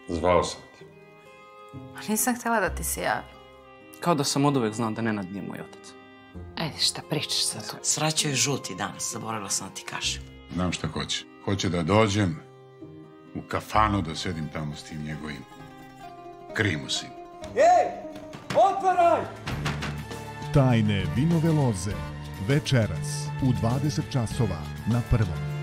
Zvao sam te. Nisam htjela da ti se javi. Kao da sam od uvek znao da Nenad nije moj otac. Ajde, šta pričaš sad tu? Sraćao je žuti danas, zaboravila sam da ti kažem. Znam šta hoće. Hoće da dođem u kafanu da sedim tamo s tim njegovim krimusim. Ej, otvaraj! Tajne vinove loze. Večeras u 20 časova na Prvom.